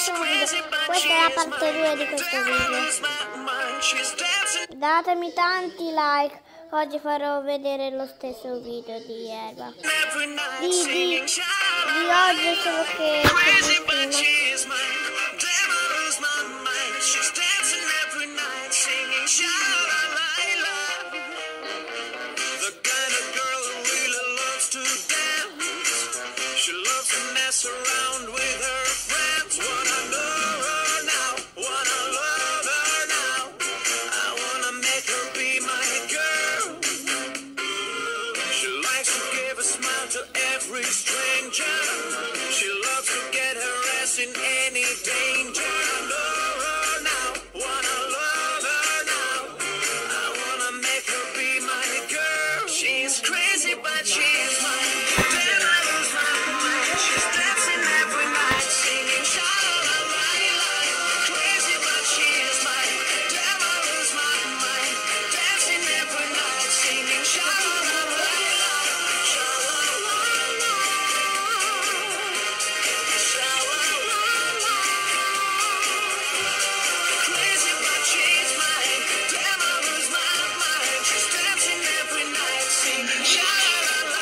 prossimo video. Questa è la parte 2 di questo video. Datemi tanti like. Oggi farò vedere lo stesso video di Erba. Di oggi solo che around with her friends. Wanna love her now, wanna love her now. I wanna make her be my girl. She likes to give a smile to every stranger. She loves to get her ass in any danger. Love her now, wanna love her now. I wanna make her be my girl. She's crazy but she's mine. Then I lose my mind. She's dancing every night, singing sha-la-la-la-la. Crazy but she is mine. Damn, I lose my mind. Dancing every night, singing sha-la-la-la-la. Sha-la-la-la. Sha-la-la-la. Crazy but she is mine. Damn, I lose my mind. She's dancing every night, singing sha-la-la-la-la.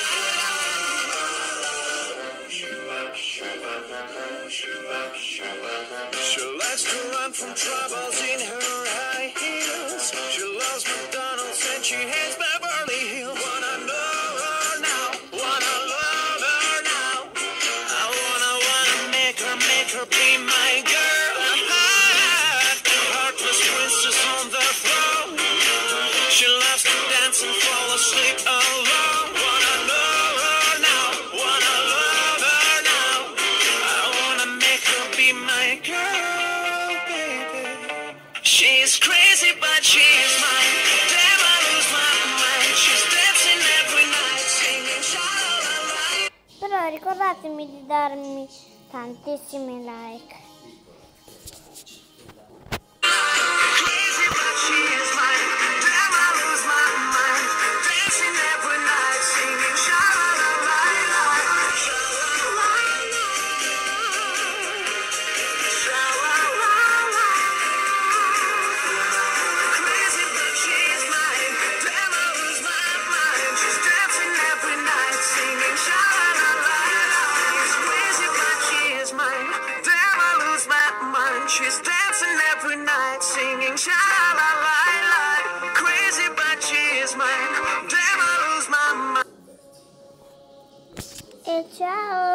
She likes to run from troubles in her high heels. She loves McDonald's and she hates Beverly Hills. Wanna know her now, wanna love her now. I wanna make her be my girl. Heartless princess on the throne. She loves to dance and fall asleep alone. Wanna know her now, wanna love her now. I wanna make her be my girl, baby. She's crazy but she's mine. Damn, I lose my mind. She's dancing every night, singing sha-la-la-la. però ricordatemi di darmi tantissimi like. Crazy but she is mine. Damn, I lose my mind. Dancing every night, singing sha-la-la-la-la. Sha-la-la-la-la. Sha-la-la-la. Crazy but she is mine. Damn, I lose my mind. She's dancing every night, singing sha-la-la-la-la. She's crazy but she is mine. Damn, I lose my mind. She's dancing every night, singing sha-la-la-la. Crazy but she is mine. Damn, I lose my mind. E ciao!